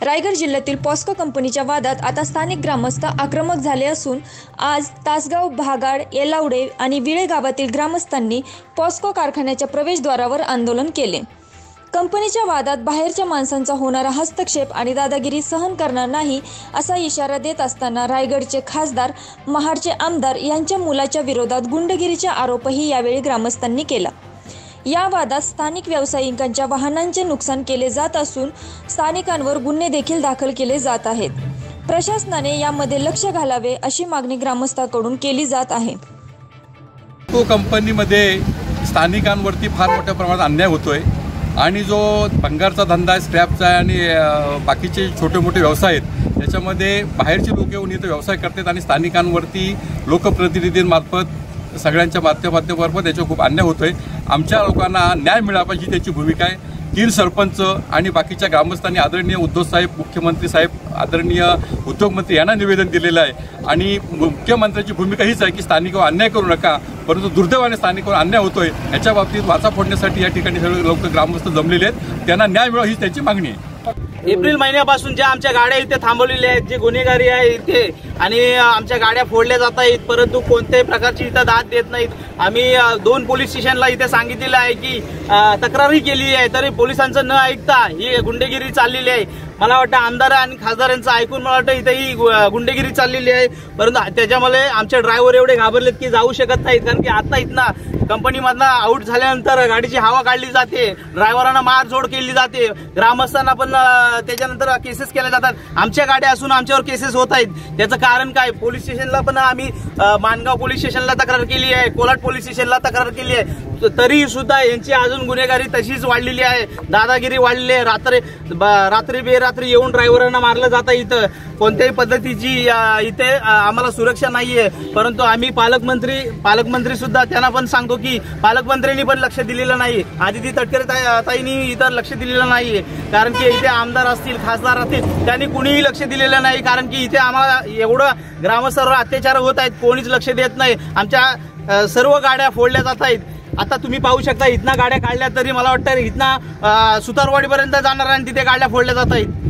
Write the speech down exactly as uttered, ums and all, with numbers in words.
रायगड जिल्ह्यातील पॉस्को कंपनीच्या वादात आता स्थानिक ग्रामस्थ आक्रमक झाले असून आज तासगाव, भागाड, येलावडे आणि विळे गावातील ग्रामस्थांनी पॉस्को कारखान्याच्या प्रवेशद्वारावर आंदोलन केले। कंपनीच्या वादात बाहेरच्या माणसांचा होणारा हस्तक्षेप आणि दादागिरी सहन करणार नाही असा इशारा देत असताना रायगडचे खासदार, महाडचे आमदार यांच्या मुलाच्या विरोधात गुंडगिरीचा आरोपही यावेळी ग्रामस्थांनी केला। या वादात स्थानिक व्यावसायिकांच्या वाहनांचे नुकसान केले जात असून स्थानिकांवर गुन्हे देखील दाखल केले जात आहेत। प्रशासनाने यामध्ये लक्ष घालावे अशी मागणी ग्रामस्थांकडून केली जात आहे। तो कंपनीमध्ये स्थानिकांवरती फार मोठ्या प्रमाणात अन्याय होतोय आणि जो भंगारचा धंदा आहे, स्क्रॅपचा आहे आणि बाकीचे छोटे मोठे व्यवसाय आहेत, त्याच्यामध्ये बाहेरचे लोक येऊन इथं व्यवसाय करतात आणि स्थानिकांवरती लोकप्रतिनिधींमार्फत सगळ्यांच्या माध्यमातून त्याच्यावर खूप अन्याय होतोय। आमच्या लोकांना न्याय मिळाला पाहिजे त्याची भूमिका आहे। तीन सरपंच आणि बाकीच्या ग्रामस्थांनी आदरणीय उद्धव साहेब, मुख्यमंत्री साहेब, आदरणीय उद्योगमंत्री यांना निवेदन दिलेलं आहे आणि मुख्यमंत्र्यांची भूमिका हीच आहे की स्थानिकांवर अन्याय करू नका, परंतु दुर्दैवाने स्थानिकांवर अन्याय होतोय याच्या बाबतीत वाचा फोडण्यासाठी या ठिकाणी सगळे लोक ग्रामस्थ जमलेले आहेत। त्यांना न्याय मिळावा हीच त्यांची मागणी आहे। एप्रिल महिन्यापासून ज्या आमच्या गाड्या इथे थांबवलेल्या आहेत, जे गुन्हेगारी आहे इथे आणि आमच्या गाड्या फोडल्या जात आहेत, परंतु कोणत्याही प्रकारची इथं दाद देत नाहीत। आम्ही दोन पोलीस स्टेशनला इथे सांगितलेलं आहे की तक्रारही केली आहे, तरी पोलिसांचं न ऐकता ही गुंडेगिरी चाललेली आहे। मला वाटतं आमदार आणि खासदारांचं ऐकून मला वाटतं इथे ही गुंडेगिरी चाललेली आहे, परंतु त्याच्यामुळे आमचे ड्रायव्हर एवढे घाबरलेत की जाऊ शकत नाहीत, कारण की आता इथनं कंपनीमधनं आउट झाल्यानंतर गाडीची हवा काढली जाते, ड्रायव्हरांना मारझोड केली जाते, ग्रामस्थांना पण त्याच्यानंतर केसेस केल्या जातात। आमच्या गाड्या असून आमच्यावर केसेस होत आहेत, त्याचं कारण काय? पोलीस स्टेशनला पण आम्ही मानगाव पोलीस स्टेशनला तक्रार केली आहे, कोलाड पोलीस स्टेशनला तक्रार केली आहे, तरी सुद्धा यांची अजून गुन्हेगारी तशीच वाढलेली आहे, दादागिरी वाढलेली आहे। रात्री रात्री बेरात्री येऊन ड्रायव्हरांना मारलं जातं। इथं कोणत्याही पद्धतीची इथे आम्हाला सुरक्षा नाहीये, परंतु आम्ही पालकमंत्री पालकमंत्री सुद्धा त्यांना पण सांगतो की पालकमंत्र्यांनी पण लक्ष दिलेलं नाही, आदिती तटकरे ताईंनी इतर लक्ष दिलेलं नाहीये, कारण की इथे आमदार असतील, खासदार असतील, त्यांनी कुणीही लक्ष दिलेलं नाही, कारण की इथे आम्हाला एवढं ग्रामस्थांवर अत्याचार होत आहेत, कोणीच लक्ष देत नाही। आमच्या सर्व गाड्या फोडल्या जात आहेत। आता तुम्ही पाहू शकता, इथनं गाड्या काढल्या तरी मला वाटतं इथनं सुतारवाडीपर्यंत जाणार आणि तिथे गाड्या फोडल्या जात आहेत।